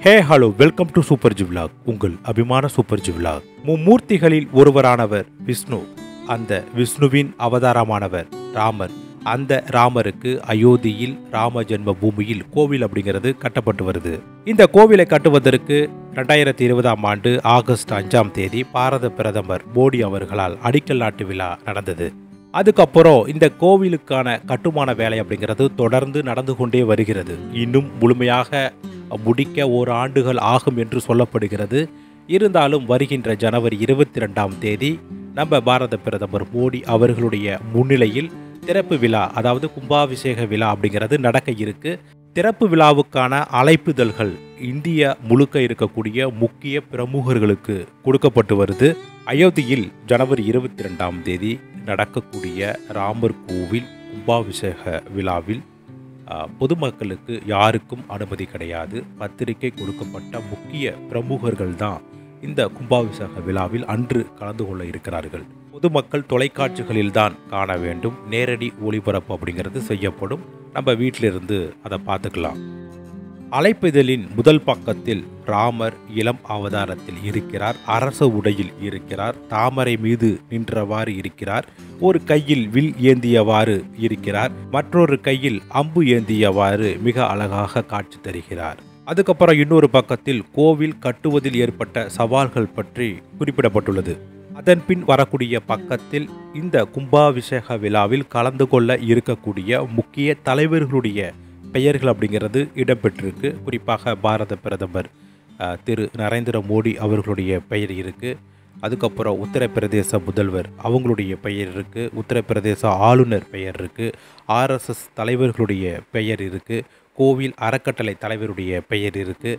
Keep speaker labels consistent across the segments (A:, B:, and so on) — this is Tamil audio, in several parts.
A: Hey hello welcome to super ஜிவ்லாக். உங்கள் அபிமான சூப்பர் ஜிவ்லாக். மும்மூர்த்திகளில் ஒருவரானவர் விஷ்ணு. அந்த விஷ்ணுவின் அவதாரமானவர் ராமர். அந்த ராமருக்கு அயோத்தியில் ராம ஜென்ம பூமியில் கோவில் அப்படிங்கிறது கட்டப்பட்டு வருது. இந்த கோவிலை கட்டுவதற்கு 2020ஆம் ஆண்டு ஆகஸ்ட் 5ஆம் தேதி பாரத பிரதமர் மோடி அவர்களால் அடிக்கல் நாட்டு விழா நடந்தது. அதுக்கப்புறம் இந்த கோவிலுக்கான கட்டுமான வேலை அப்படிங்கிறது தொடர்ந்து நடந்து கொண்டே வருகிறது. இன்னும் முழுமையாக முடிக்க ஓராண்டுகள் ஆகும் என்று சொல்லப்படுகிறது. இருந்தாலும் வருகின்ற ஜனவரி 22ஆம் தேதி நம்ம பாரத பிரதமர் மோடி அவர்களுடைய முன்னிலையில் திறப்பு விழா, அதாவது கும்பாபிஷேக விழா அப்படிங்கிறது நடக்க இருக்கு. திறப்பு விழாவுக்கான அழைப்புதல்கள் இந்தியா முழுக்க இருக்கக்கூடிய முக்கிய பிரமுகர்களுக்கு கொடுக்கப்பட்டு வருது. அயோத்தியில் ஜனவரி 22ஆம் தேதி நடக்கக்கூடிய ராமர் கோவில் கும்பாபிஷேக விழாவில் பொதுமக்களுக்கு யாருக்கும் அனுமதி கிடையாது. பத்திரிகை கொடுக்கப்பட்ட முக்கிய பிரமுகர்கள் தான் இந்த கும்பாபிஷேக விழாவில் அன்று கலந்து கொள்ள இருக்கிறார்கள். பொதுமக்கள் தொலைக்காட்சிகளில் தான் காண வேண்டும். நேரடி ஒளிபரப்பு அப்படிங்கிறது செய்யப்படும். நம்ம வீட்டிலிருந்து அதை பார்த்துக்கலாம். அழைப்பிதழின் முதல் பக்கத்தில் ராமர் இளம் அவதாரத்தில் இருக்கிறார். அரச உடையில் இருக்கிறார். தாமரை மீது நின்றவாறு இருக்கிறார். ஒரு கையில் வில் ஏந்தியவாறு இருக்கிறார். மற்றொரு கையில் அம்பு ஏந்தியவாறு மிக அழகாக காட்சி தருகிறார். அதுக்கப்புறம் இன்னொரு பக்கத்தில் கோவில் கட்டுவதில் ஏற்பட்ட சவால்கள் பற்றி குறிப்பிடப்பட்டுள்ளது. அதன் பின் வரக்கூடிய பக்கத்தில் இந்த கும்பாபிஷேக விழாவில் கலந்து கொள்ள இருக்கக்கூடிய முக்கிய தலைவர்களுடைய பெயர்கள் அப்படிங்கிறது இடம்பெற்றிருக்கு. குறிப்பாக பாரத பிரதமர் திரு நரேந்திர மோடி அவர்களுடைய பெயர் இருக்குது. அதுக்கப்புறம் உத்தரப்பிரதேச முதல்வர் அவங்களுடைய பெயர் இருக்குது. உத்தரப்பிரதேச ஆளுநர் பெயர் இருக்குது. RSS தலைவர்களுடைய பெயர் இருக்குது. கோவில் அறக்கட்டளை தலைவருடைய பெயர் இருக்குது.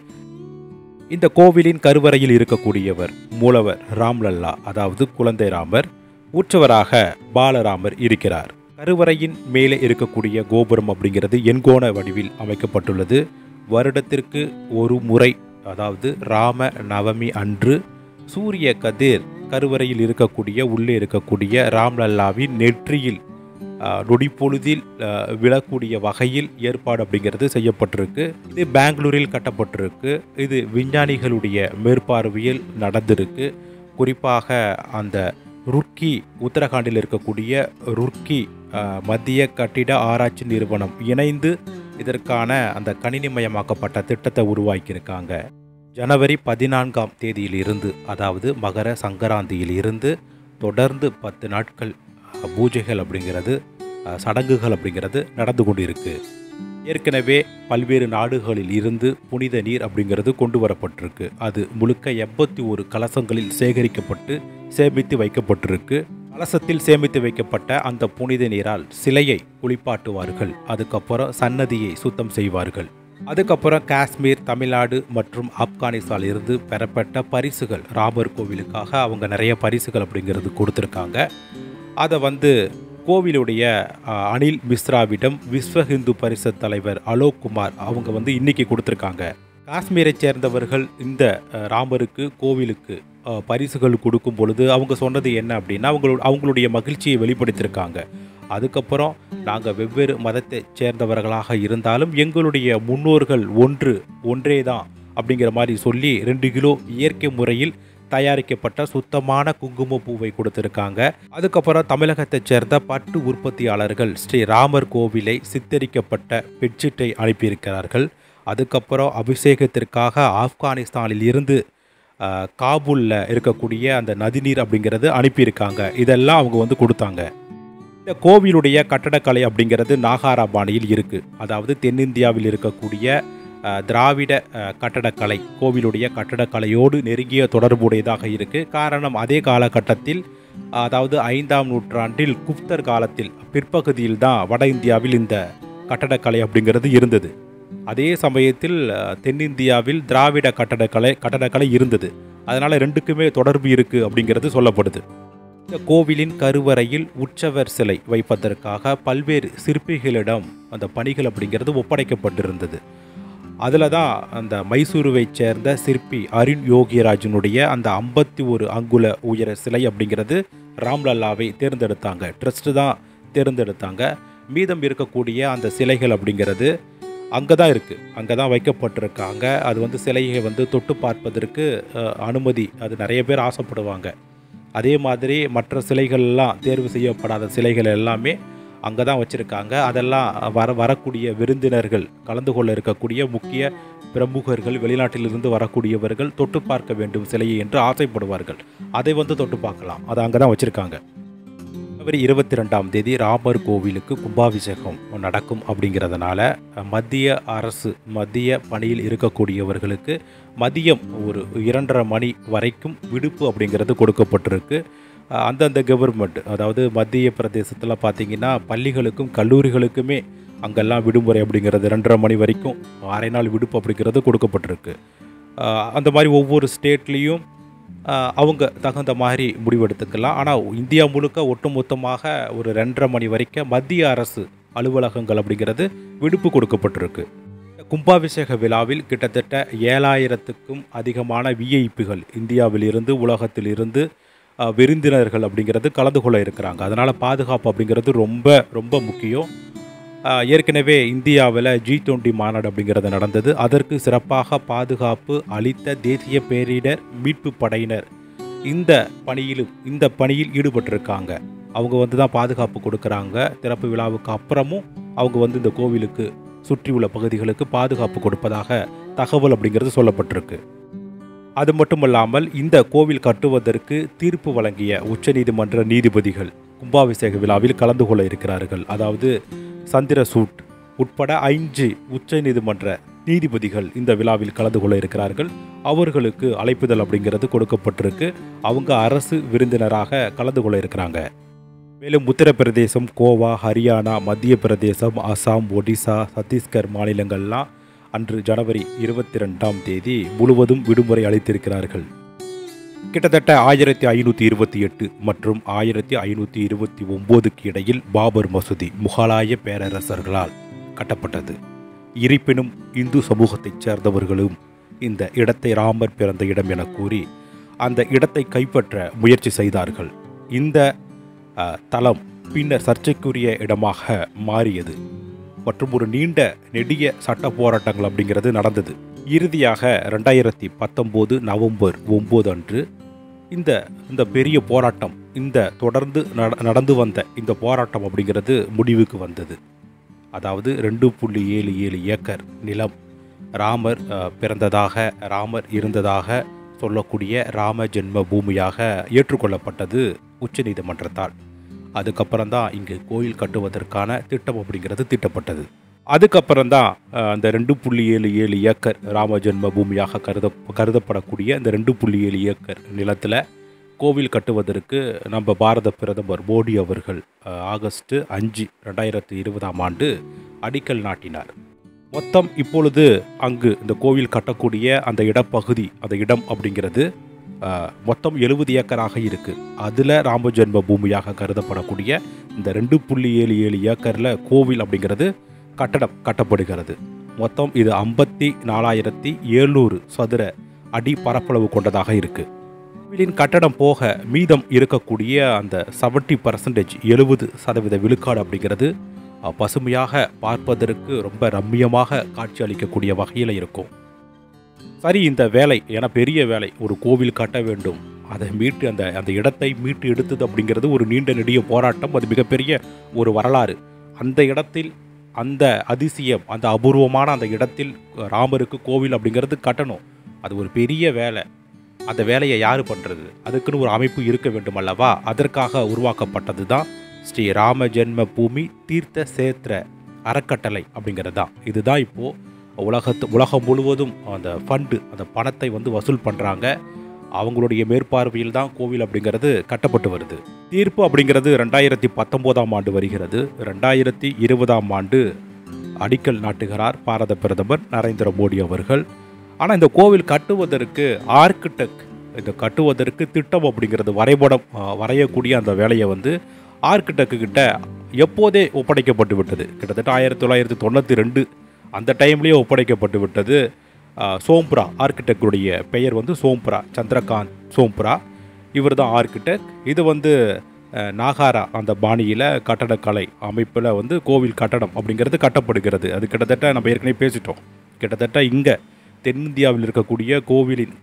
A: இந்த கோவிலின் கருவறையில் இருக்கக்கூடியவர் மூலவர் ராம்லல்லா, அதாவது குழந்தை ராமர். உற்சவராக பாலராமர் இருக்கிறார். கருவறையின் மேலே இருக்கக்கூடிய கோபுரம் அப்படிங்கிறது எண்கோண வடிவில் அமைக்கப்பட்டுள்ளது. வருடத்திற்கு ஒரு முறை, அதாவது ராம நவமி அன்று சூரிய கதிர் கருவறையில் இருக்கக்கூடிய உள்ளே இருக்கக்கூடிய ராம்லல்லாவின் நெற்றியில் நொடிப்பொழுதில் விழக்கூடிய வகையில் ஏற்பாடு அப்படிங்கிறது செய்யப்பட்டிருக்கு. இது பெங்களூரில் கட்டப்பட்டிருக்கு. இது விஞ்ஞானிகளுடைய மேற்பார்வையில் நடந்திருக்கு. குறிப்பாக அந்த ருர்க்கி, உத்தரகாண்டில் இருக்கக்கூடிய ருர்க்கி மத்திய கட்டிட ஆராய்ச்சி நிறுவனம் இணைந்து இதற்கான அந்த கணினிமயமாக்கப்பட்ட திட்டத்தை உருவாக்கியிருக்காங்க. ஜனவரி 14ஆம் தேதியிலிருந்து, அதாவது மகர சங்கராந்தியில் இருந்து தொடர்ந்து 10 நாட்கள் பூஜைகள் அப்படிங்கிறது, சடங்குகள் அப்படிங்கிறது நடந்து கொண்டிருக்கு. ஏற்கனவே பல்வேறு நாடுகளில் இருந்து புனித நீர் அப்படிங்கிறது கொண்டு வரப்பட்டிருக்கு. அது முழுக்க 81 கலசங்களில் சேகரிக்கப்பட்டு சேமித்து வைக்கப்பட்டிருக்கு. கலசத்தில் சேமித்து வைக்கப்பட்ட அந்த புனித நீரால் சிலையை குளிப்பாட்டுவார்கள். அதுக்கப்புறம் சன்னதியை சுத்தம் செய்வார்கள். அதுக்கப்புறம் காஷ்மீர், தமிழ்நாடு மற்றும் ஆப்கானிஸ்தானில் இருந்து பெறப்பட்ட பரிசுகள், ராமர் கோவிலுக்காக அவங்க நிறைய பரிசுகள் அப்படிங்கிறது கொடுத்துருக்காங்க. அதை கோவிலுடைய அனில் மிஸ்ராவிடம் விஸ்வ ஹிந்து பரிஷத் தலைவர் அலோக் குமார் அவங்க இன்னைக்கு கொடுத்துருக்காங்க. காஷ்மீரை சேர்ந்தவர்கள் இந்த ராமருக்கு கோவிலுக்கு பரிசுகள் கொடுக்கும் பொழுது அவங்க சொன்னது என்ன அப்படின்னா, அவங்களுடைய மகிழ்ச்சியை வெளிப்படுத்தியிருக்காங்க. அதுக்கப்புறம் நாங்கள் வெவ்வேறு மதத்தை சேர்ந்தவர்களாக இருந்தாலும் எங்களுடைய முன்னோர்கள் ஒன்றே தான் அப்படிங்கிற மாதிரி சொல்லி 2 கிலோ இயற்கை முறையில் தயாரிக்கப்பட்ட சுத்தமான குங்குமப்பூவை கொடுத்திருக்காங்க. அதுக்கப்புறம் தமிழகத்தைச் சேர்ந்த பட்டு உற்பத்தியாளர்கள் ஸ்ரீ ராமர் கோவிலை சித்தரிக்கப்பட்ட பெட்ஷீட்டை அனுப்பியிருக்கிறார்கள். அதுக்கப்புறம் அபிஷேகத்திற்காக ஆப்கானிஸ்தானில் இருந்து காபூலில் இருக்கக்கூடிய அந்த நதிநீர் அப்படிங்கிறது அனுப்பியிருக்காங்க. இதெல்லாம் அவங்க கொடுத்தாங்க. இந்த கோவிலுடைய கட்டடக்கலை அப்படிங்கிறது நாகாரா பாணியில் இருக்குது. அதாவது தென்னிந்தியாவில் இருக்கக்கூடிய திராவிட கட்டடக்கலை கோவிலுடைய கட்டடக்கலையோடு நெருங்கிய தொடர்புடையதாக இருக்குது. காரணம், அதே காலகட்டத்தில், அதாவது 5ஆம் நூற்றாண்டில் குப்தர் காலத்தில் பிற்பகுதியில் தான் வட இந்தியாவில் இந்த கட்டடக்கலை அப்படிங்கிறது இருந்தது. அதே சமயத்தில் தென்னிந்தியாவில் திராவிட கட்டடக்கலை இருந்தது. அதனால் 2க்குமே தொடர்பு இருக்குது அப்படிங்கிறது சொல்லப்படுது. இந்த கோவிலின் கருவறையில் உற்சவர் சிலை வைப்பதற்காக பல்வேறு சிற்பிகளிடம் அந்த பணிகள் அப்படிங்கிறது ஒப்படைக்கப்பட்டிருந்தது. அதில் தான் அந்த மைசூருவைச் சேர்ந்த சிற்பி அருண் யோகிராஜனுடைய அந்த 51 அங்குல உயர சிலை அப்படிங்கிறது ராம்லல்லாவை தேர்ந்தெடுத்தாங்க. ட்ரஸ்ட்டு தான் தேர்ந்தெடுத்தாங்க. மீதம் இருக்கக்கூடிய அந்த சிலைகள் அப்படிங்கிறது அங்கே தான் இருக்குது, அங்கே தான் வைக்கப்பட்டிருக்காங்க. அது வந்து சிலையை வந்து தொட்டு பார்ப்பதற்கு அனுமதி, அது நிறைய பேர் ஆசைப்படுவாங்க. அதே மாதிரி மற்ற சிலைகள்லாம், தேர்வு செய்யப்படாத சிலைகள் எல்லாமே அங்கே தான் வச்சுருக்காங்க. அதெல்லாம் வரக்கூடிய விருந்தினர்கள், கலந்து கொள்ள இருக்கக்கூடிய முக்கிய பிரமுகர்கள், வெளிநாட்டிலிருந்து வரக்கூடியவர்கள் தொட்டு பார்க்க வேண்டும் சிலையை என்று ஆசைப்படுவார்கள். அதை வந்து தொட்டு பார்க்கலாம். அதை அங்கே தான் வச்சுருக்காங்க. ஜனவரி 22ஆம் தேதி ராமர் கோவிலுக்கு கும்பாபிஷேகம் நடக்கும். அப்படிங்கிறதுனால மத்திய அரசு, மத்திய பணியில் இருக்கக்கூடியவர்களுக்கு மதியம் ஒரு 2:30 மணி வரைக்கும் விடுப்பு அப்படிங்கிறது கொடுக்கப்பட்டிருக்கு. அந்தந்த கவர்மெண்ட், அதாவது மத்திய பிரதேசத்தில் பார்த்திங்கன்னா பள்ளிகளுக்கும் கல்லூரிகளுக்குமே அங்கெல்லாம் விடுமுறை அப்படிங்கிறது 2:30 மணி வரைக்கும் அரை நாள் விடுப்பு அப்படிங்கிறது கொடுக்கப்பட்டிருக்கு. அந்த மாதிரி ஒவ்வொரு ஸ்டேட்லேயும் அவங்க தகுந்த மாதிரி முடிவெடுத்துக்கலாம். ஆனால் இந்தியா முழுக்க ஒட்டுமொத்தமாக ஒரு 2:30 மணி வரைக்கும் மத்திய அரசு அலுவலகங்கள் அப்படிங்கிறது விடுப்பு கொடுக்கப்பட்டிருக்கு. கும்பாபிஷேக விழாவில் கிட்டத்தட்ட 7000க்கும் அதிகமான விஐபிகள் இந்தியாவிலிருந்து, உலகத்திலிருந்து விருந்தினர்கள் அப்படிங்கிறது கலந்து கொள்ள இருக்கிறாங்க. அதனால் பாதுகாப்பு அப்படிங்கிறது ரொம்ப ரொம்ப முக்கியம். ஏற்கனவே இந்தியாவில் G20 மாநாடு அப்படிங்கிறது நடந்தது. அதற்கு சிறப்பாக பாதுகாப்பு அளித்த தேசிய பேரிடர் மீட்பு படையினர் இந்த பணியில் ஈடுபட்டிருக்காங்க. அவங்க வந்து தான் பாதுகாப்பு கொடுக்குறாங்க. திறப்பு விழாவுக்கு அப்புறமும் அவங்க வந்து இந்த கோவிலுக்கு சுற்றியுள்ள பகுதிகளுக்கு பாதுகாப்பு கொடுப்பதாக தகவல் அப்படிங்கிறது சொல்லப்பட்டிருக்கு. அது மட்டுமல்லாமல் இந்த கோவில் கட்டுவதற்கு தீர்ப்பு வழங்கிய உச்சநீதிமன்ற நீதிபதிகள் கும்பாபிஷேக விழாவில் கலந்து கொள்ள இருக்கிறார்கள். அதாவது சந்திரசூட் உட்பட 5 உச்ச நீதிமன்ற நீதிபதிகள் இந்த விழாவில் கலந்து கொள்ள இருக்கிறார்கள். அவர்களுக்கு அழைப்புதல் அப்படிங்கிறது கொடுக்கப்பட்டிருக்கு. அவங்க அரசு விருந்தினராக கலந்து கொள்ள இருக்கிறாங்க. மேலும் உத்தரப்பிரதேசம், கோவா, ஹரியானா, மத்திய பிரதேசம், அசாம், ஒடிசா, சத்தீஸ்கர் மாநிலங்கள்லாம் அன்று ஜனவரி 22ஆம் தேதி முழுவதும் விடுமுறை அளித்திருக்கிறார்கள். கிட்டத்தட்ட 1528 மற்றும் 1529க்கு இடையில் பாபர் மசூதி முகலாய பேரரசர்களால் கட்டப்பட்டது. இருப்பினும் இந்து சமூகத்தைச் சேர்ந்தவர்களும் இந்த இடத்தை ராமர் பிறந்த இடம் என கூறி அந்த இடத்தை கைப்பற்ற முயற்சி செய்தார்கள். இந்த தலம் பின்னர் சர்ச்சைக்குரிய இடமாக மாறியது மற்றும் ஒரு நீண்ட நெடிய சட்ட போராட்டங்கள் அப்படிங்கிறது நடந்தது. இறுதியாக 2019 நவம்பர் 9 அன்று இந்த பெரிய போராட்டம், இந்த தொடர்ந்து நடந்து வந்த இந்த போராட்டம் அப்படிங்கிறது முடிவுக்கு வந்தது. அதாவது 2.77 ஏக்கர் நிலம் ராமர் பிறந்ததாக, ராமர் இருந்ததாக சொல்லக்கூடிய ராம ஜென்ம பூமியாக ஏற்றுக்கொள்ளப்பட்டது உச்சநீதிமன்றத்தால். அதுக்கப்புறம்தான் இங்கு கோயில் கட்டுவதற்கான திட்டம் அப்படிங்கிறது தீட்டப்பட்டது. அதுக்கப்புறம்தான் அந்த 2.77 ஏக்கர் ராம ஜென்ம பூமியாக கருதப்படக்கூடிய அந்த 2.7 ஏக்கர் நிலத்தில் கோவில் கட்டுவதற்கு நம்ம பாரத பிரதமர் மோடி அவர்கள் ஆகஸ்ட் 5, 2020ஆம் ஆண்டு அடிக்கல் நாட்டினார். மொத்தம் இப்பொழுது அங்கு இந்த கோவில் கட்டக்கூடிய அந்த இடப்பகுதி, அந்த இடம் அப்படிங்கிறது மொத்தம் 70 ஏக்கராக இருக்குது. அதில் ராம ஜென்ம பூமியாக கருதப்படக்கூடிய இந்த 2.77 ஏக்கரில் கோவில் அப்படிங்கிறது கட்டடம் கட்டப்படுகிறது. மொத்தம் இது 54,700 சதுர அடி பரப்பளவு கொண்டதாக இருக்குது. கோவிலின் கட்டடம் போக மீதம் இருக்கக்கூடிய அந்த 70%, 70% விழுக்காடு அப்படிங்கிறது பசுமையாக பார்ப்பதற்கு ரொம்ப ரம்மியமாக காட்சி அளிக்கக்கூடிய வகையில் இருக்கும். சரி, இந்த வேலை என பெரிய வேலை, ஒரு கோவில் கட்ட வேண்டும், அதை மீட்டு அந்த இடத்தை மீட்டு எடுத்தது அப்படிங்கிறது ஒரு நீண்ட நெடிய போராட்டம். அது மிகப்பெரிய ஒரு வரலாறு. அந்த இடத்தில், அந்த அதிசயம், அந்த அபூர்வமான அந்த இடத்தில் ராமருக்கு கோவில் அப்படிங்கிறது கட்டணும். அது ஒரு பெரிய வேலை. அந்த வேலையை யார் பண்ணுறது? அதுக்குன்னு ஒரு அமைப்பு இருக்க வேண்டும் அல்லவா? அதற்காக உருவாக்கப்பட்டது தான் ஸ்ரீ ராம ஜென்ம பூமி தீர்த்த சேத்திர அறக்கட்டளை அப்படிங்கிறது தான். இதுதான் இப்போது உலகம் முழுவதும் அந்த ஃபண்டு, அந்த பணத்தை வந்து வசூல் பண்ணுறாங்க. அவங்களுடைய மேற்பார்வையில் தான் கோவில் அப்படிங்கிறது கட்டப்பட்டு வருது. தீர்ப்பு அப்படிங்கிறது 2019ஆம் ஆண்டு வருகிறது. 2020ஆம் ஆண்டு அடிக்கல் நாட்டுகிறார் பாரத பிரதமர் நரேந்திர மோடி அவர்கள். ஆனால் இந்த கோவில் கட்டுவதற்கு இந்த கட்டுவதற்கு திட்டம் அப்படிங்கிறது, வரைபடம் வரையக்கூடிய அந்த வேலையை வந்து ஆர்கிடெக்ட் எப்போதே ஒப்படைக்கப்பட்டு விட்டது. கிட்டத்தட்ட 1992 அந்த டைம்லேயே ஒப்படைக்கப்பட்டு விட்டது. சோம்ப்ரா ஆர்கிடெக்டுடைய பெயர் வந்து சந்திரகாந்த் சோம்ப்ரா. இவர் தான் ஆர்கிடெக்ட். இது வந்து நாகாரா அந்த பாணியில் கட்டடக்கலை அமைப்பில் வந்து கோவில் கட்டடம் அப்படிங்கிறது கட்டப்படுகிறது. அது கிட்டத்தட்ட நம்ம ஏற்கனவே பேசிட்டோம். கிட்டத்தட்ட இங்கே தென்னிந்தியாவில் இருக்கக்கூடிய கோவிலின்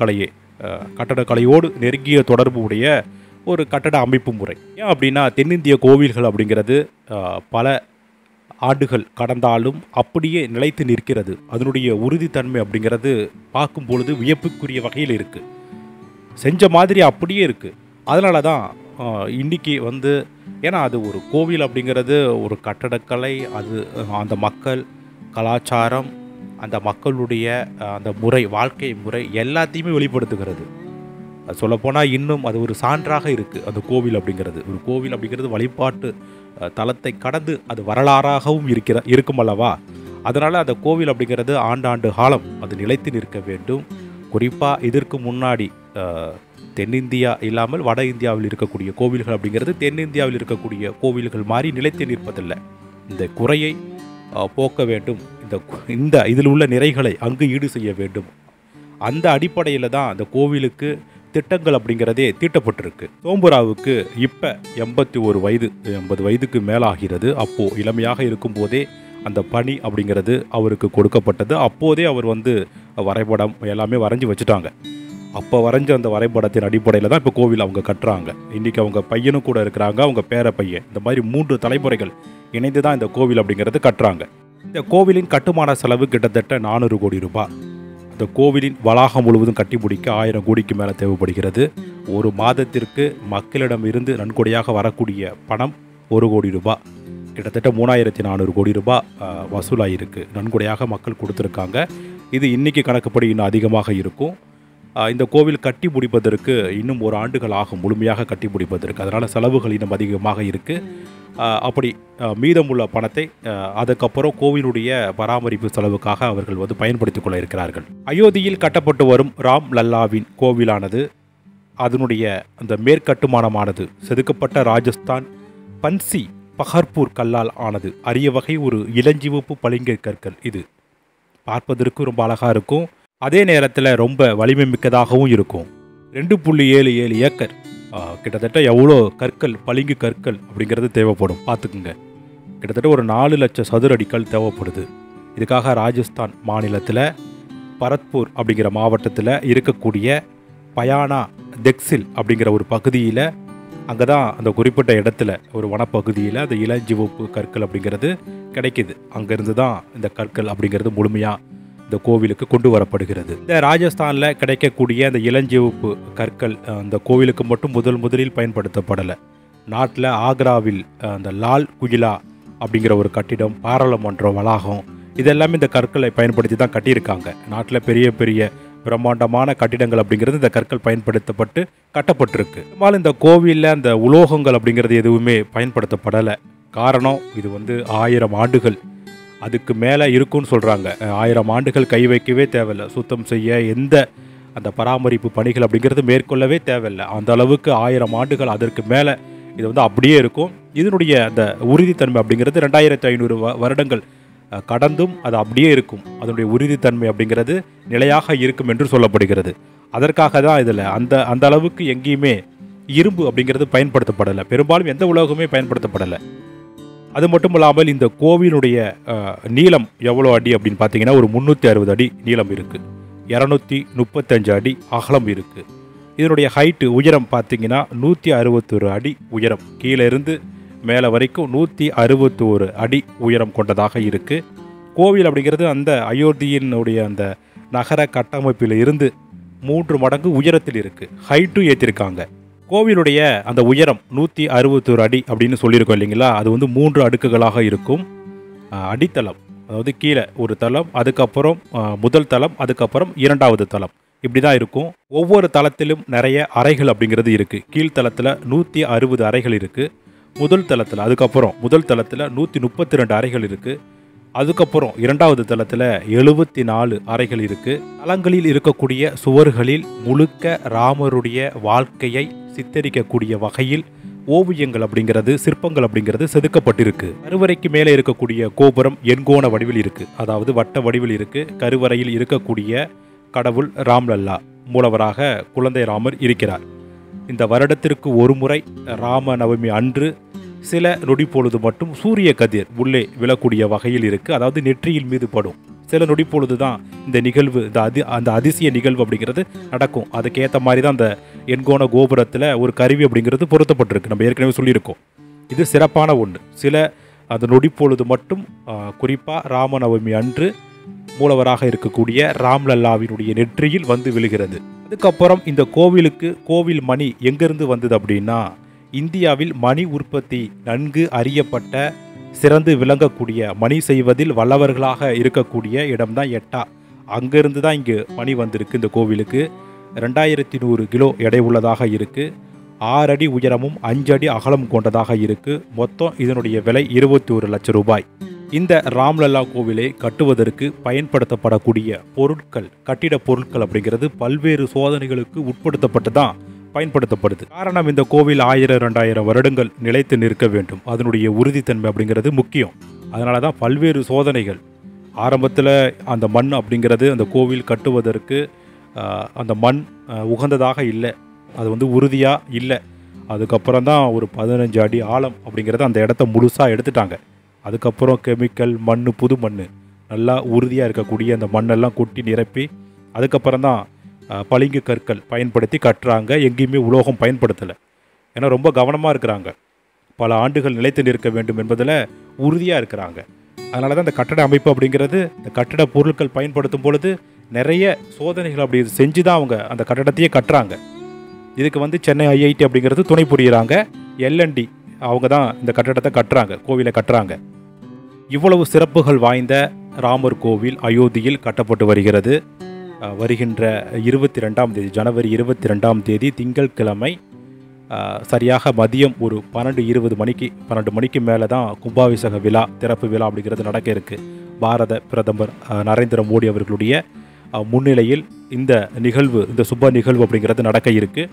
A: கட்டடக்கலையோடு நெருங்கிய தொடர்பு உடைய ஒரு கட்டட அமைப்பு முறை. ஏன் அப்படின்னா தென்னிந்திய கோவில்கள் அப்படிங்கிறது பல ஆண்டுகள் கடந்தாலும் அப்படியே நிலைத்து நிற்கிறது. அதனுடைய உறுதித்தன்மை அப்படிங்கிறது பார்க்கும் பொழுது வியப்புக்குரிய வகையில் இருக்குது. செஞ்ச மாதிரி அப்படியே இருக்குது. அதனால தான் இன்றைக்கி வந்து ஏன்னா அது ஒரு கோவில் அப்படிங்கிறது ஒரு கட்டடக்கலை, அது அந்த மக்கள் கலாச்சாரம், அந்த மக்களுடைய அந்த முறை, வாழ்க்கை முறை எல்லாத்தையுமே வெளிப்படுத்துகிறது. சொல்லப்போனால் இன்னும் அது ஒரு சான்றாக இருக்குது. அந்த கோவில் அப்படிங்கிறது ஒரு கோவில் அப்படிங்கிறது வழிபாட்டு தலத்தை கடந்து அது வரலாறாகவும் இருக்கும் அல்லவா. அதனால் அந்த கோவில் அப்படிங்கிறது ஆண்டாண்டு காலம் அது நிலைத்து நிற்க வேண்டும். குறிப்பாக இதற்கு முன்னாடி தென்னிந்தியா இல்லாமல் வட இந்தியாவில் இருக்கக்கூடிய கோவில்கள் அப்படிங்கிறது தென்னிந்தியாவில் இருக்கக்கூடிய கோவில்கள் மாதிரி நிலைத்து நிற்பதில்லை. இந்த குறையை போக்க வேண்டும், இந்த இதில் உள்ள நிறைகளை அங்கு ஈடு செய்ய வேண்டும். அந்த அடிப்படையில் தான் அந்த கோவிலுக்கு திட்டங்கள் அப்படிங்கிறதே தீட்டப்பட்டிருக்கு. சோம்புராவுக்கு இப்போ 81 வயது, 80 வயதுக்கு மேலாகிறது. அப்போது இளமையாக இருக்கும்போதே அந்த பணி அப்படிங்கிறது அவருக்கு கொடுக்கப்பட்டது. அப்போதே அவர் வந்து வரைபடம் எல்லாமே வரைஞ்சி வச்சுட்டாங்க. அப்போ வரைஞ்ச அந்த வரைபடத்தின் அடிப்படையில் தான் இப்போ கோவில் அவங்க கட்டுறாங்க. இன்றைக்கி அவங்க பையனும் கூட இருக்கிறாங்க, அவங்க பேர பையன், இந்த மாதிரி 3 தலைமுறைகள் இணைந்து தான் இந்த கோவில் அப்படிங்கிறது கட்டுறாங்க. இந்த கோவிலின் கட்டுமான செலவு கிட்டத்தட்ட 400 கோடி ரூபாய். இந்த கோவிலின் வளாகம் முழுவதும் கட்டி முடிக்க 1000 கோடிக்கு மேலே தேவைப்படுகிறது. ஒரு மாதத்திற்கு மக்களிடம் இருந்து நன்கொடையாக வரக்கூடிய பணம் 1 கோடி ரூபாய், கிட்டத்தட்ட 3400 கோடி ரூபாய் வசூலாகிருக்கு. நன்கொடையாக மக்கள் கொடுத்துருக்காங்க. இது இன்றைக்கி கணக்குப்படி இன்னும் அதிகமாக இருக்கும். இந்த கோவில் கட்டி முடிப்பதற்கு இன்னும் 1 ஆண்டுகள் ஆகும், முழுமையாக கட்டி முடிப்பதற்கு. அதனால் செலவுகள் இன்னும் அதிகமாக இருக்குது. அப்படி மீதமுள்ள பணத்தை அதுக்கப்புறம் கோவிலுடைய பராமரிப்பு செலவுக்காக அவர்கள் வந்து பயன்படுத்திக் கொள்ள இருக்கிறார்கள். அயோத்தியில் கட்டப்பட்டு வரும் ராம் லல்லாவின் கோவிலானது அதனுடைய அந்த மேற்கட்டுமானமானது செதுக்கப்பட்ட ராஜஸ்தான் பன்சி பஹர்பூர் கல்லால் ஆனது. அரிய வகை ஒரு இளஞ்சிவப்பு பளிங்கு கற்கள். இது பார்ப்பதற்கு ரொம்ப அழகாக இருக்கும், அதே நேரத்தில் ரொம்ப வலிமை மிக்கதாகவும் இருக்கும். 2.77 ஏக்கர், கிட்டத்தட்ட எவ்வளோ கற்கள், பளிங்கு கற்கள் அப்படிங்கிறது தேவைப்படும் பார்த்துக்குங்க. கிட்டத்தட்ட ஒரு 4 லட்சம் சதுர அடிக்கல் தேவைப்படுது. இதுக்காக ராஜஸ்தான் மாநிலத்தில் பரத்பூர் அப்படிங்கிற மாவட்டத்தில் இருக்கக்கூடிய பயானா தெக்ஸில் அப்படிங்கிற ஒரு பகுதியில், அங்கே தான் அந்த குறிப்பிட்ட இடத்துல ஒரு வனப்பகுதியில் அந்த இளஞ்சிவப்பு கற்கள் அப்படிங்கிறது கிடைக்கிது. அங்கேருந்து தான் இந்த கற்கள் அப்படிங்கிறது முழுமையாக இந்த கோவிலுக்கு கொண்டு வரப்படுகிறது. இந்த ராஜஸ்தானில் கிடைக்கக்கூடிய அந்த இளஞ்சிவப்பு கற்கள் அந்த கோவிலுக்கு மட்டும் முதலில் பயன்படுத்தப்படலை. நாட்டில் ஆக்ராவில் அந்த லால் குயிலா அப்படிங்கிற ஒரு கட்டிடம், பாராளுமன்ற வளாகம், இதெல்லாமே இந்த கற்களை பயன்படுத்தி தான் கட்டியிருக்காங்க. நாட்டில் பெரிய பெரிய பிரம்மாண்டமான கட்டிடங்கள் அப்படிங்கிறது இந்த கற்கள் பயன்படுத்தப்பட்டு கட்டப்பட்டிருக்கு. பெரும்பாலும் இந்த கோவிலில் அந்த உலோகங்கள் அப்படிங்கிறது எதுவுமே பயன்படுத்தப்படலை. காரணம், இது வந்து 1000 ஆண்டுகள் அதுக்கு மேலே இருக்குன்னு சொல்கிறாங்க. 1000 ஆண்டுகள் கை வைக்கவே தேவையில்லை. சுத்தம் செய்ய எந்த அந்த பராமரிப்பு பணிகள் அப்படிங்கிறது மேற்கொள்ளவே தேவையில்லை. அந்த அளவுக்கு 1000 ஆண்டுகள் அதற்கு மேலே இது வந்து அப்படியே இருக்கும். இதனுடைய அந்த உறுதித்தன்மை அப்படிங்கிறது 2500 வருடங்கள் கடந்தும் அது அப்படியே இருக்கும். அதனுடைய உறுதித்தன்மை அப்படிங்கிறது நிலையாக இருக்கும் என்று சொல்லப்படுகிறது. அதற்காக தான் இதில் அந்த அளவுக்கு எங்கேயுமே இரும்பு அப்படிங்கிறது பயன்படுத்தப்படலை. பெரும்பாலும் எந்த உலோகமே பயன்படுத்தப்படலை. அது மட்டும் இல்லாமல் இந்த கோவிலுடைய நீளம் எவ்வளோ அடி அப்படின்னு பார்த்தீங்கன்னா ஒரு 360 அடி நீளம் இருக்குது, 235 அடி அகலம் இருக்குது. இதனுடைய ஹைட்டு உயரம் பார்த்தீங்கன்னா 161 அடி உயரம், கீழே இருந்து மேலே வரைக்கும் 161 அடி உயரம் கொண்டதாக இருக்குது. கோவில் அப்படிங்கிறது அந்த அயோத்தியினுடைய அந்த நகர கட்டமைப்பில் இருந்து 3 மடங்கு உயரத்தில் இருக்குது. ஹைட்டும் ஏற்றிருக்காங்க. கோவிலுடைய அந்த உயரம் 161 அடி அப்படின்னு சொல்லியிருக்கோம் இல்லைங்களா. அது வந்து 3 அடுக்குகளாக இருக்கும். அடித்தளம், அதாவது கீழே ஒரு தளம், அதுக்கப்புறம் முதல் தளம், அதுக்கப்புறம் 2வது தளம், இப்படி தான் இருக்கும். ஒவ்வொரு தளத்திலும் நிறைய அறைகள் அப்படிங்கிறது இருக்குது. கீழ்த்தளத்தில் 160 அறைகள் இருக்குது. முதல் தளத்தில் 132 அறைகள் இருக்குது. அதுக்கப்புறம் 2வது தளத்தில் 74 அறைகள் இருக்குது. தளங்களில் இருக்கக்கூடிய சுவர்களில் முழுக்க ராமருடைய வாழ்க்கையை சித்தரிக்கக்கூடிய வகையில் ஓவியங்கள் அப்படிங்கிறது, சிற்பங்கள் அப்படிங்கிறது செதுக்கப்பட்டிருக்கு. கருவறைக்கு மேலே இருக்கக்கூடிய கோபுரம் எண்கோண வடிவில் இருக்குது, அதாவது வட்ட வடிவில் இருக்குது. கருவறையில் இருக்கக்கூடிய கடவுள் ராம்லல்லா, மூலவராக குழந்தை ராமர் இருக்கிறார். இந்த வருடத்திற்கு ஒரு முறை ராம நவமி அன்று சில நொடி பொழுது மட்டும் சூரிய கதிர் உள்ளே விழக்கூடிய வகையில் இருக்குது. அதாவது நெற்றியில் மீது படும் சில நொடி பொழுது தான் இந்த நிகழ்வு, அந்த அதிசய நிகழ்வு அப்படிங்கிறது நடக்கும். அதுக்கேற்ற மாதிரி தான் அந்த எண்கோண கோபுரத்தில் ஒரு கருவி அப்படிங்கிறது பொருத்தப்பட்டிருக்கு. நம்ம ஏற்கனவே சொல்லியிருக்கோம். இது சிறப்பான ஒன்று. சில அந்த நொடி பொழுது மட்டும் குறிப்பாக ராமநவமி அன்று மூலவராக இருக்கக்கூடிய ராம்லல்லாவினுடைய நெற்றியில் வந்து விழுகிறது. அதுக்கப்புறம் இந்த கோவில் மணி எங்கிருந்து வந்தது அப்படின்னா, இந்தியாவில் மணி உற்பத்தி நன்கு அறியப்பட்ட சிறந்து விளங்கக்கூடிய மணி செய்வதில் வல்லவர்களாக இருக்கக்கூடிய இடம்தான் எட்டா. அங்கிருந்து தான் இங்கு மணி வந்திருக்கு. இந்த கோவிலுக்கு 2100 கிலோ எடை உள்ளதாக இருக்குது. 6 அடி உயரமும் 5 அடி அகலம் கொண்டதாக இருக்குது. மொத்தம் இதனுடைய விலை 21 லட்சம் ரூபாய். இந்த ராம்லல்லா கோவிலை கட்டுவதற்கு பயன்படுத்தப்படக்கூடிய பொருட்கள், கட்டிட பொருட்கள் அப்படிங்கிறது பல்வேறு சோதனைகளுக்கு உட்படுத்தப்பட்டு தான் பயன்படுத்தப்படுது. காரணம், இந்த கோவில் 1000-2000 வருடங்கள் நிலைத்து நிற்க வேண்டும். அதனுடைய உறுதித்தன்மை அப்படிங்கிறது முக்கியம். அதனால தான் பல்வேறு சோதனைகள். ஆரம்பத்தில் அந்த மண் அப்படிங்கிறது அந்த கோவில் கட்டுவதற்கு அந்த மண் உகந்ததாக இல்லை, அது உறுதியாக இல்லை. அதுக்கப்புறம் தான் ஒரு 15 அடி ஆழம் அப்படிங்கிறது அந்த இடத்த முழுசாக எடுத்துட்டாங்க. அதுக்கப்புறம் கெமிக்கல் மண், புது மண், நல்லா உறுதியாக இருக்கக்கூடிய அந்த மண்ணெல்லாம் கொட்டி நிரப்பி அதுக்கப்புறம் தான் பளிங்கு கற்கள் பயன்படுத்தி கட்டுறாங்க. எங்கேயுமே உலோகம் பயன்படுத்தலை. ஏன்னா ரொம்ப கவனமாக இருக்கிறாங்க. பல ஆண்டுகள் நிலைத்து நிற்க வேண்டும் என்பதில் உறுதியாக இருக்கிறாங்க. அதனால தான் இந்த கட்டட அமைப்பு அப்படிங்கிறது, இந்த கட்டட பொருட்கள் பயன்படுத்தும் பொழுது நிறைய சோதனைகள் அப்படி செஞ்சு தான் அவங்க அந்த கட்டடத்தையே கட்டுறாங்க. இதுக்கு சென்னை ஐஐடி அப்படிங்கிறது துணை புரிகிறாங்க. எல்என்டி அவங்க தான் இந்த கட்டடத்தை கட்டுறாங்க, கோவிலை கட்டுறாங்க. இவ்வளவு சிறப்புகள் வாய்ந்த ராமர் கோவில் அயோத்தியில் கட்டப்பட்டு வருகிறது. வருகின்ற 22ஆம் தேதி, ஜனவரி 22ஆம் தேதி திங்கட்கிழமை சரியாக மதியம் ஒரு 12 மணிக்கு மேலே தான் கும்பாபிஷேக விழா, திறப்பு விழா அப்படிங்கிறது நடக்க இருக்குது. பாரத பிரதமர் நரேந்திர மோடி அவர்களுடைய முன்னிலையில் இந்த நிகழ்வு, இந்த சுப நிகழ்வு அப்படிங்கிறது நடக்க இருக்குது.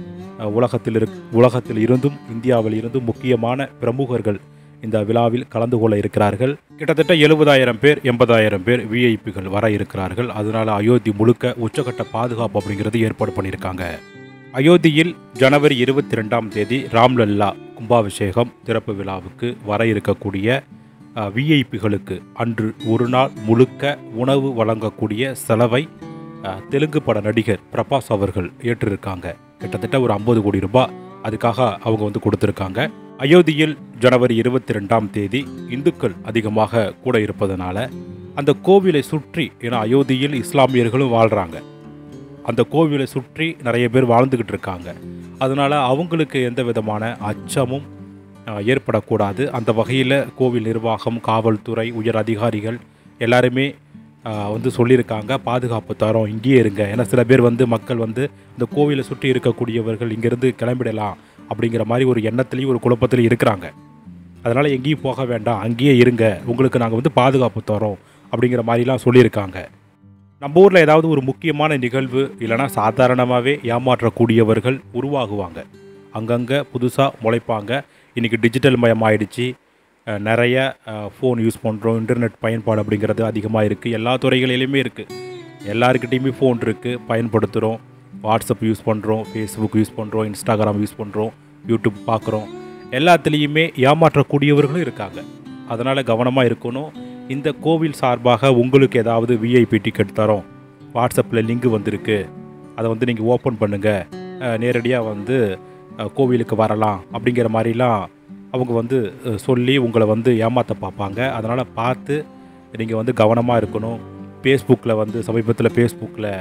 A: உலகத்தில் இருந்தும் இந்தியாவில் இருந்தும் முக்கியமான பிரமுகர்கள் இந்த விழாவில் கலந்து கொள்ள இருக்கிறார்கள். கிட்டத்தட்ட 70,000 பேர் 80,000 பேர் விஐபிகள் வர இருக்கிறார்கள். அதனால அயோத்தி முழுக்க உச்சகட்ட பாதுகாப்பு அப்படிங்கிறது ஏற்பாடு பண்ணியிருக்காங்க. அயோத்தியில் ஜனவரி 22ஆம் தேதி ராம்லல்லா கும்பாபிஷேகம் திறப்பு விழாவுக்கு வர இருக்கக்கூடிய விஐபிகளுக்கு அன்று ஒரு நாள் முழுக்க உணவு வழங்கக்கூடிய செலவை தெலுங்கு பட நடிகர் பிரபாஸ் அவர்கள் ஏற்றிருக்காங்க. கிட்டத்தட்ட ஒரு 50 கோடி ரூபாய் அதுக்காக அவங்க கொடுத்துருக்காங்க. அயோத்தியில் ஜனவரி 22ஆம் தேதி இந்துக்கள் அதிகமாக கூட இருப்பதனால அந்த கோவிலை சுற்றி, ஏன்னா அயோத்தியில் இஸ்லாமியர்களும் வாழ்கிறாங்க, அந்த கோவிலை சுற்றி நிறைய பேர் வாழ்ந்துக்கிட்டு இருக்காங்க. அதனால் அவங்களுக்கு எந்த விதமான அச்சமும் ஏற்படக்கூடாது. அந்த வகையில் கோவில் நிர்வாகம், காவல்துறை, உயர் அதிகாரிகள் எல்லாருமே சொல்லியிருக்காங்க, பாதுகாப்பு தரோம், இங்கேயே இருங்க. ஏன்னா சில பேர் மக்கள் இந்த கோவிலை சுற்றி இருக்கக்கூடியவர்கள் இங்கேருந்து கிளம்பிடலாம் அப்படிங்கிற மாதிரி ஒரு எண்ணத்துலேயும் ஒரு குழப்பத்திலையும் இருக்கிறாங்க. அதனால் எங்கேயும் போக வேண்டாம், அங்கேயே இருங்க, உங்களுக்கு நாங்கள் பாதுகாப்பு தரோம் அப்படிங்கிற மாதிரிலாம் சொல்லியிருக்காங்க. நம்ம ஊரில் ஏதாவது ஒரு முக்கியமான நிகழ்வு இல்லைனா சாதாரணமாகவே ஏமாற்றக்கூடியவர்கள் உருவாகுவாங்க. அங்கங்கே புதுசாக முளைப்பாங்க. இன்றைக்கி டிஜிட்டல் மயமாயிடுச்சு. நிறைய ஃபோன் யூஸ் பண்ணுறோம், இன்டர்நெட் பயன்பாடு அப்படிங்கிறது அதிகமாக இருக்குது. எல்லா துறைகளிலையுமே இருக்குது. எல்லாருக்கிட்டையுமே ஃபோன் இருக்குது, பயன்படுத்துகிறோம். வாட்ஸ்அப் யூஸ் பண்ணுறோம், ஃபேஸ்புக் யூஸ் பண்ணுறோம், இன்ஸ்டாகிராம் யூஸ் பண்ணுறோம், யூடியூப் பார்க்குறோம். எல்லாத்துலேயுமே ஏமாற்றக்கூடியவர்களும் இருக்காங்க. அதனால் கவனமாக இருக்கணும். இந்த கோவில் சார்பாக உங்களுக்கு ஏதாவது விஐபி டிக்கெட் தரோம், வாட்ஸ்அப்பில் லிங்க் வந்திருக்கு, அதை நீங்கள் ஓப்பன் பண்ணுங்கள், நேரடியாக கோவிலுக்கு வரலாம் அப்படிங்கிற மாதிரிலாம் அவங்க சொல்லி உங்களை ஏமாற்ற பார்ப்பாங்க. அதனால் பார்த்து நீங்கள் கவனமாக இருக்கணும். ஃபேஸ்புக்கில் சமீபத்தில் ஃபேஸ்புக்கில்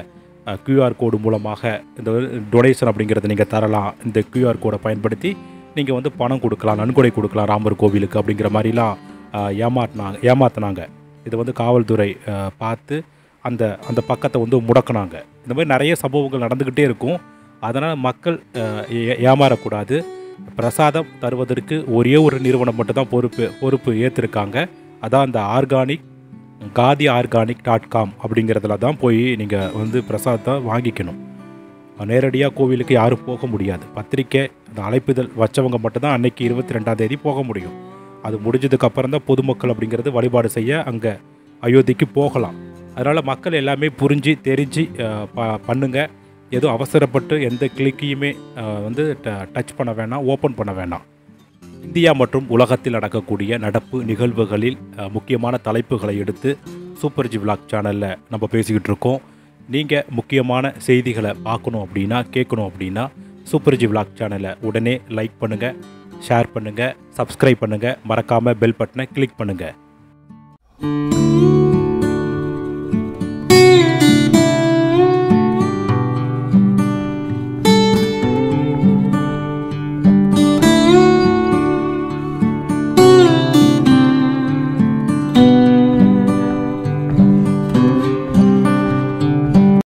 A: QR கோடு மூலமாக இந்த டொனேஷன் அப்படிங்கிறத நீங்கள் தரலாம். இந்த QR கோடை பயன்படுத்தி நீங்கள் பணம் கொடுக்கலாம், நன்கொடை கொடுக்கலாம் ராமர் கோவிலுக்கு அப்படிங்கிற மாதிரிலாம் ஏமாற்றினாங்க. இதை காவல்துறை பார்த்து அந்த பக்கத்தை முடக்கினாங்க. இந்த மாதிரி நிறைய சம்பவங்கள் நடந்துக்கிட்டே இருக்கும். அதனால் மக்கள் ஏமாறக்கூடாது. பிரசாதம் தருவதற்கு ஒரே ஒரு நிறுவனம் மட்டும்தான் பொறுப்பு ஏற்றிருக்காங்க. அதான் அந்த GADIorganic.com அப்படிங்கிறதுல தான் போய் நீங்கள் பிரசாதத்தை வாங்கிக்கணும். நேரடியாக கோவிலுக்கு யாரும் போக முடியாது. பத்திரிக்கை, அந்த அழைப்புதல் வச்சவங்க மட்டும்தான் அன்னைக்கு 22ஆம் தேதி போக முடியும். அது முடிஞ்சதுக்கப்புறம் தான் பொதுமக்கள் அப்படிங்கிறது வழிபாடு செய்ய அங்கே அயோத்திக்கு போகலாம். அதனால் மக்கள் எல்லாமே புரிஞ்சு தெரிஞ்சு பண்ணுங்கள். எதுவும் அவசரப்பட்டு எந்த கிளிக்கையுமே வந்து டச் பண்ண வேணாம், ஓப்பன் பண்ண வேணாம். இந்தியா மற்றும் உலகத்தில் நடக்கக்கூடிய நடப்பு நிகழ்வுகளில் முக்கியமான தலைப்புகளை எடுத்து சூப்பர் ஜி விலாக் சேனலில் நம்ம பேசிக்கிட்டு இருக்கோம். நீங்கள் முக்கியமான செய்திகளை பார்க்கணும் அப்படின்னா, கேட்கணும் அப்படின்னா சூப்பர் ஜி விலாக் சேனலை உடனே லைக் பண்ணுங்கள், ஷேர் பண்ணுங்கள், சப்ஸ்கிரைப் பண்ணுங்கள், மறக்காமல் பெல் பட்டனை கிளிக் பண்ணுங்கள்.